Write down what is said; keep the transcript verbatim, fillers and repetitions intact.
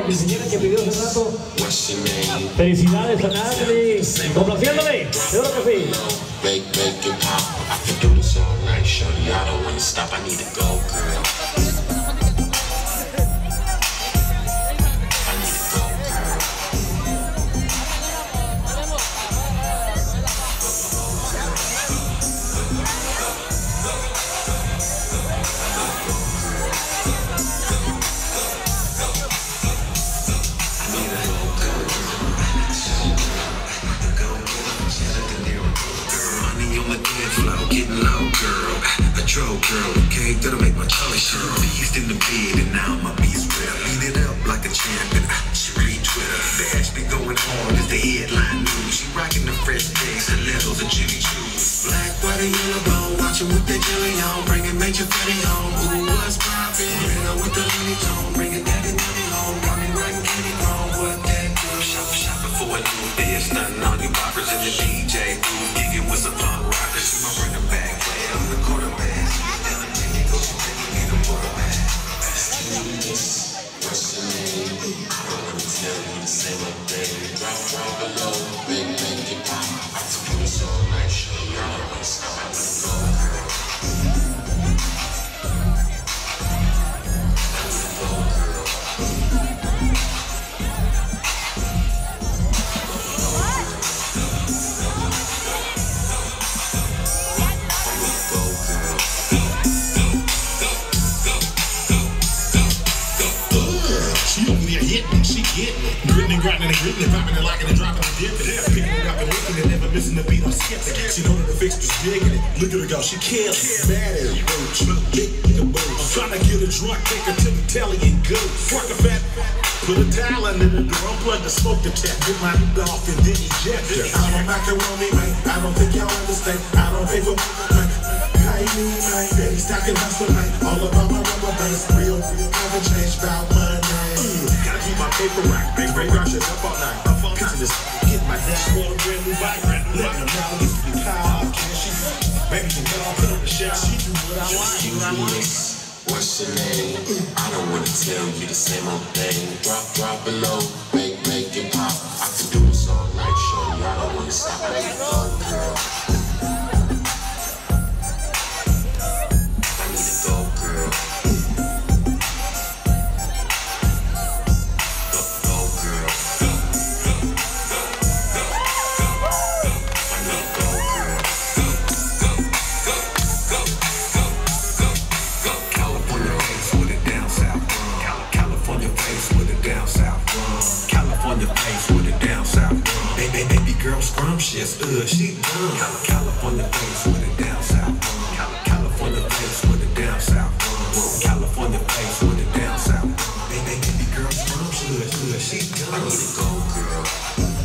mi señora que pidió hace rato. Felicidades a Natalie. Complaciéndome. Seguro que sí. Make, make it pop. I can do this all night, shorty. I don't wanna stop. I need to go, girl. Getting low, girl. A troll girl, okay? That'll make my tummy sure. Beast in the bed, and now my beast real. Beat it up like a champion. She read Twitter. Dash be going hard as the headline news. She rocking the fresh days and levels of Jimmy Choo. Black, white, and yellow bone. Watching with that jelly on. Bringing major fatty home. Ooh, what's poppin'? Bring her with the honey tone. Bringing daddy, daddy home. Got me riding candy chrome. What that do? Shop, shopping for a new day. Stunting on you poppers in the D J booth. Gigging with some punk rockers. She my running back. I'm the quarterback. What's your name? I don't want to tell you the same old thing. Drop, drop below, make, make it pop. I can do this all night, show you I don't want to stop. I need to go, girl. I need to go, girl. She getting it, gritting and grinding and gritting and popping and locking and dropping and dipping it, picking it up and licking it, never missing the beat or skipping it. She know that the fixture's digging it. Look at her go, she killing it. Bad as a roach, big the boat. I'm trying to get a drunk, take her to the telly and go. Fuck a fat, put a towel under the door, unplug the smoke detector, get my new off and then eject her. I'm a macaroni man, I don't think y'all understand. I don't pay for man. Pay me man, daddy stocking hustle man. All about my rubber base, real, never change about money. Gotta keep my paper rack, big break rushes up all night. Up all night. This, get my dashboard, brand new bike, brand new bike. Let them know used to be power, can she? Baby can get on, put on the shower. She do what I want, do what I want. What's your name? I don't wanna tell you the same old thing. Drop, drop below, make, make it pop. I can do this all night, show you I don't wanna stop. I need to go, girl. I need to go, girl. Scrumptious, uh, she done. California face with it down south. California face with it down south. California face with it down south. Baby, baby girl, scrumptious, uh, she done. I need to go, girl.